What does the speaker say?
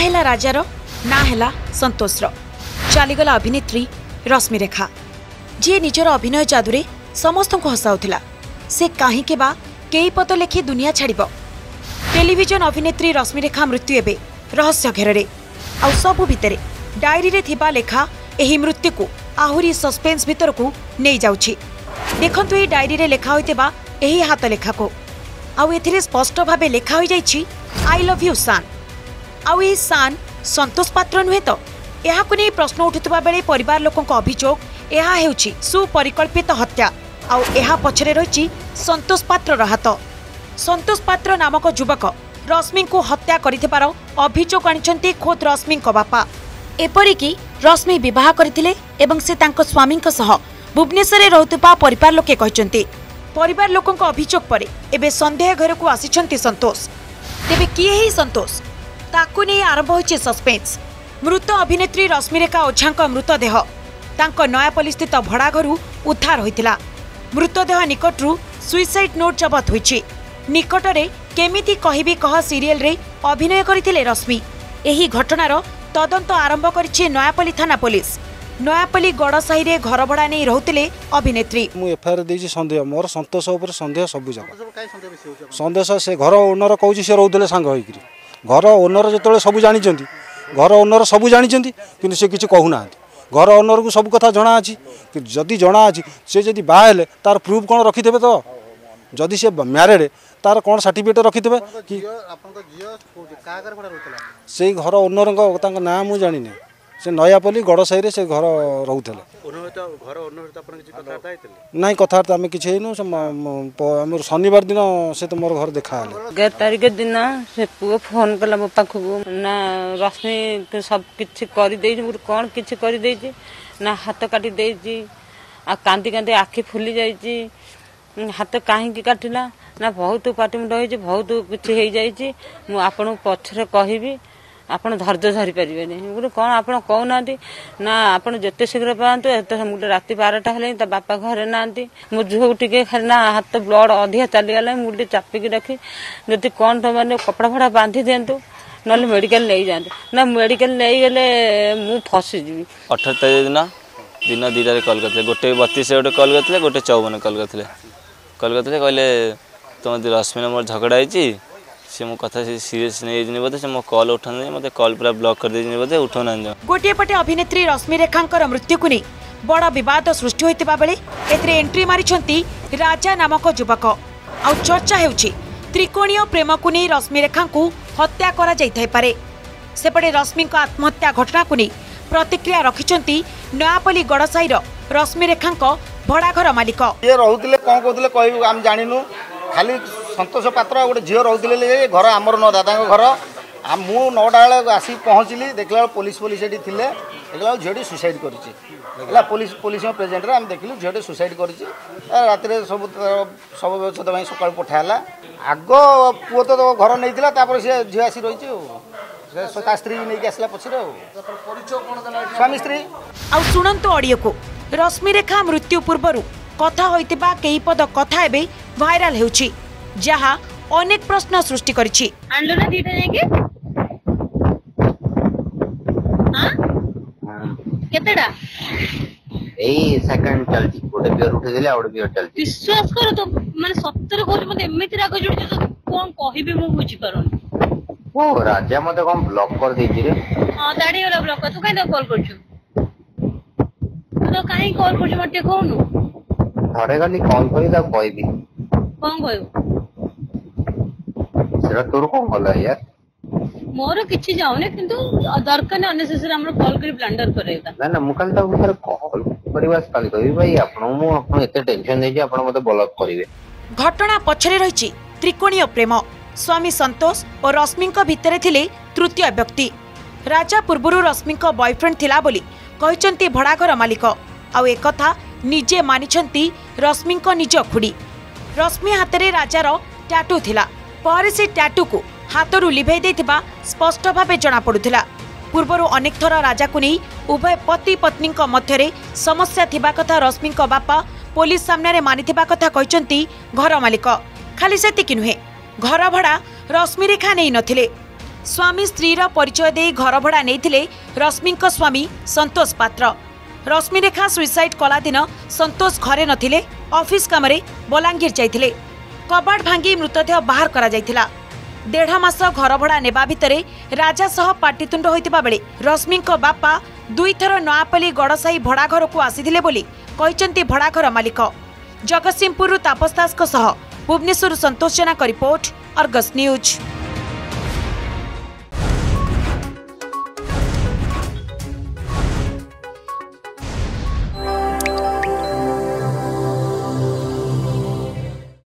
हैला राजार ना हैला संतोषर चलीगला अभिनेत्री रश्मिरेखा जी निजर अभिनय जादुरे समस्त को हसाउथिला से कहीं बा कई पद लेखि दुनिया छाड़ब टेलीविजन अभिनेत्री रश्मिरेखा मृत्यु एवं रहस्य घेर आउ सबु भितर डायरी रे थिबा लेखा एही मृत्यु को आहुरी सस्पेंस भितर को नहीं जाउछि। देखंतु ए डायरी रे लेखा होइतेबा एही हाथ लेखा को आउ एथिरे स्पष्ट भाबे लेखा होई जाइछि आई लव यू सान। आउ ए सान संतोष पात्र नुहे तो एहा को नै प्रश्न उठुतबा बेले परिवार लोकक अभियोग एहा हेउछि सुपरिकल्पित हत्या आउ एहा पछरे रहिछि संतोष पात्र हाथ। संतोष पात्र नामक युवक रश्मि को हत्या करिथिबार अभियोग आनिछन्ति खोद रश्मि बापा। एपरिकी रश्मि विवाह करथिले एवं से तांको स्वामी सह भुवनेश्वर रहुतबा परिवार लोके कहिसन्ति। परिवार लोकक अभियोग परे एबे संदेह घर को आसिछन्ति संतोष। तेबे किए ही संतोष ताकू नै आरंभ होइछे सस्पेंस। मृत अभिनेत्री रश्मिरेखा ओझांक मृतदेह तांको नयापल्ली स्थित भड़ा घरु उद्धार होइतिला। मृतदेह निकटरू सुइसाइड नोट जबत होइछि। निकटरे केमिति कहिबी कह सीरियल रे अभिनय करथिले रश्मि। एही घटनार तदंत आरंभ करिछि नयापल्ली थाना पुलिस। नयापल्ली गड़साही रे घर भड़ा नै रहुतिले अभिनेत्री। मु एफआईआर देछि संदेह मोर संतोष ऊपर संदेह सब जगह संदेह से घर ओनर कहूछि से रहुतिले सांग होइकरी घर ओनर जतले सब जानिचंती घर ओनर सब जानिचंती किंतु से किछि कहू नांती। घर ओनर को सब कथा जना अछि कि जदि जना अछि से जदि बाहेले तार प्रूफ कोन रखिथेबे तो जदि से मैरिड तार कोन सर्टिफिकेट रखिथेबे कि आपन जियो का घर भड़ा रहतला से घर ओनर को नाम मु जानि नै से नयापल्ली गड़साही रे से घर रहउथले। ओनर तो घर ओनर तो आपन किछि कथा दाइतले नै कथा आमे किछि हेनु हमर शनिवार दिन से तो मोर घर देखा हले 11 तारिख दिन से पुओ फोन कला मो पाखु ना रश्मि सब किछि करि देइ कोन किछि करि देइ ना हाथ काटी देइ आ कांदी कांदी आखि फुली जाइछि हाथ काहे काटिला ना बहुत पाटी मुंड होइछि बहुत किछि हेइ जाइछि मु आपन पछरे कहिबी आपण धैर्य धरी पारे नहीं कौन आप कहना ना आप जिते शीघ्र पातु मुझे राति 12टा हेल्ला बापा घरे ना मो झील टे खाली ना हाथ ब्लड अधिका चलीगला मुझे चापिकी रखी जदि कौन तो मैंने कपड़ा फड़ा बांधि दिंतु ना मेडिकल नहीं जाते ना मेडिकल नहीं गले मु फसीजी। 18 तारीख दिन 2टार कल करते गोटे 32 गोटे कल करते गोटे 54 कल करते कहले तुम रश्मि मोर झगड़ा होती से मो कथा सीरियस नहीं बोधे से मो कॉल उठाने मते कॉल पूरा ब्लॉक कर देजनी बोधे उठौना। गोटे पटे अभिनेत्री रश्मिरेखांकर मृत्यु को नहीं बड़ विवाद सृष्टि होइतिबा बेले एथरे एंट्री मारिछंती राजा नामक युवक। आ चर्चा हेउछि त्रिकोणीय प्रेम को नहीं रश्मिरेखा को हत्या करा जाइथाय पारे। सेपटे रश्मि आत्महत्या घटना को नहीं प्रतिक्रिया रखिछंती नयापल्ली गड़साही रश्मिरेखांक भड़ाघर मालिक। ये रहउतिले कोन कहउतिले कहबी हम जानिनु खाली संतोष पात्र गोटे झील रोते घर आमर न दादा घर मु 9टा बेले आसी पहुँचली देखला पुलिस थी देखला झीटी सुसाइड कर पुलिस प्रेजेंट आम देखिलु झीटे सुसाइड कर राति सब सब व्यवस्था सका पठाला आग पुओ तो घर नहीं सी झी आसी रही स्त्री नहीं आसला पछरे स्वामी स्त्री। आ शुणु ऑडियो को रश्मिरेखा मृत्यु पूर्व कथा होइतिबा कई पद कथा एबे भाइराल हेउछि जहा अनेक प्रश्न सृष्टि करिछि। आंडो ना दीटा जाके हां केतेडा एई सेकंड चलती गोटे बियर उठे देले आउट बियर चलती विश्वास करो तो माने 70 कोटी मते एमिति राग जोडी तो कोन कहिबे मु बुझी पारोनी ओ राजा मते कोन ब्लॉक कर देछि रे हां दाडी वाला ब्लॉक तू काहे कॉल करछु तो काहे कॉल करछु मते कहनु थरे खाली कॉल करी दा कहबी कोन कहू सेरा तोर कोन होला यार मोर किछि जाउने किंतु दरकार ने अननेसेसरी हमर कॉल करी ब्लंडर करेगा ना ना मुकल ता उधर कॉल परिवार काली कहबी भाई आपण एते टेंशन देछि आपण मते ब्लॉक करिवे। घटना पछरे रहिछि त्रिकोणीय प्रेम। स्वामी संतोष और रश्मि भितरे थिले तृतीय व्यक्ति। राजा पूर्वरु रश्मि बॉयफ्रेंड थिला बोली कहिसंती भड़ाघर मालिक। आउ एक कथा निजे मानिछंती रश्मि निज खुड़ी। रश्मि हाथरे राजार टैटू थिला पर से टैटू को हाथरू लिभे देथिबा स्पष्ट भावे जना पड़ुथिला। पूर्वरु अनेक थर राजा को नहीं उभय पति पत्नी मध्यरे समस्या थिबा कथा रश्मि बापा पुलिस सामने मानिथिबा कथा कहिसंती घर मालिक। खाली सेतिकी नुहे घर भड़ा रश्मिरेखा नहीं नथिले स्वामी स्त्रीर परिचय दे घर भड़ा नहीं रश्मि स्वामी संतोष पात्र। रश्मिरेखा सुइसाइड कला दिन संतोष घरे नथिले, ऑफिस काम बलांगीर जाइथिले। कबाट भांगी मृतदेह बाहर करा जाइथिला। 1.5 मास घर भड़ा नेबा भितरे राजा सह पाटितुंड होइतिबा बेले रश्मि बापा 2 थर नयापल्ली गड़साई भड़ा घर को आसीथिले बोली कहिसंती भड़ा घर मालिक। जगतसिंहपुर तापस दास सह भुवनेश्वर संतोष जेना का रिपोर्ट, अर्गस न्यूज।